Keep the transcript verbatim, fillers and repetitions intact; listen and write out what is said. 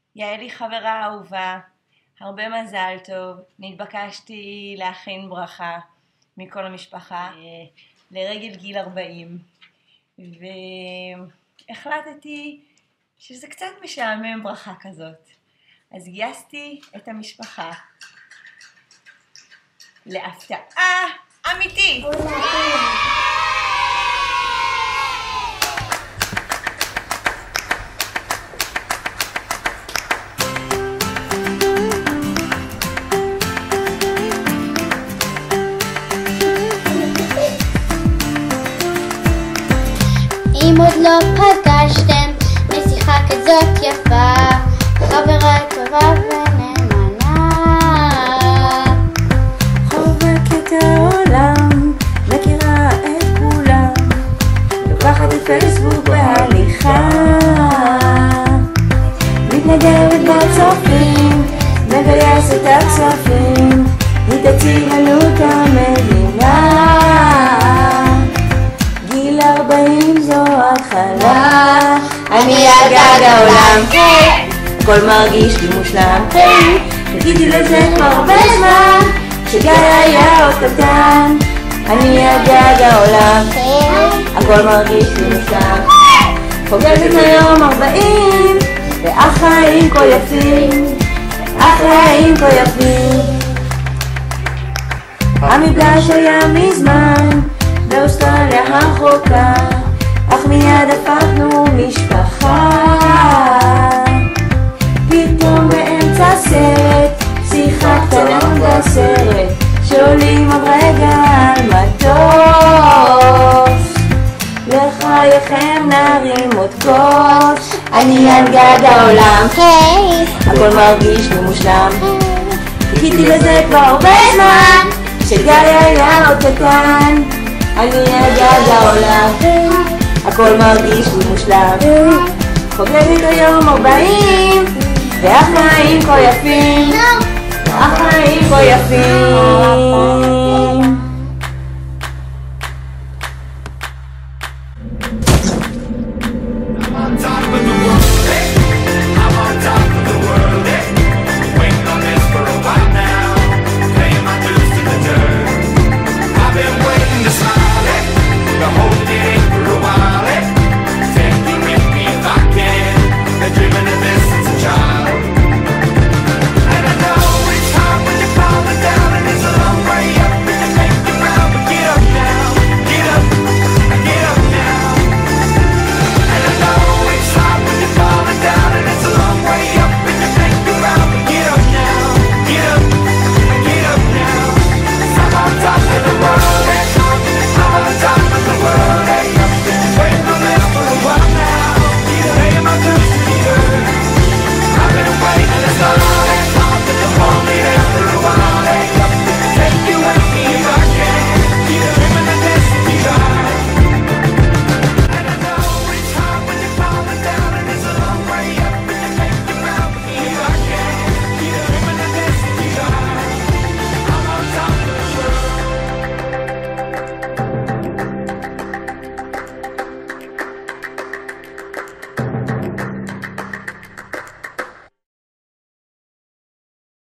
יעלי חברה אהובה, הרבה מזל טוב. נתבקשתי להכין ברכה מכל המשפחה לרגל גיל ארבעים, והחלטתי שזה קצת משעמם ברכה כזאת, אז גייסתי את המשפחה להפתעה אמיתית. אם עוד לא פגשתם נסיכה כזאת יפה, חברה טובה ונאמנה, חובקת העולם, מכירה את כולם, לוקחת את פייסבוק בהליכה, מתנדבת בצופים, מגייסת הכספים, היא תציג לנו את המדינה. גיל ארבעים זו התחלה, אני על גג העולם, הכל מרגיש לי מושלם. חיכיתי לזה כבר הרבה זמן, כשגיא היה עוד קטן, אני על גג העולם, הכל מרגיש לי מושלם. חוגגת היום ארבעים, והחיים כה יפים, החיים כה יפים. המפגש היה מזמן באוסטרליה הרחוקה, אך מיד הפכנו משפחה. פתאום באמצע סרט, שיחה קטנה בסרט, שעולים עוד רגע על מטוס, לחייכם נרים עוד כוס. אני על גג העולם, הכל מרגיש לי מושלם. חיכיתי לזה כבר הרבה זמן, כשגיא היה עוד קטן, אני על גג העולם, הכל מרגיש לי מושלם. חוגגת היום ארבעים, והחיים כה יפים, החיים כה יפים.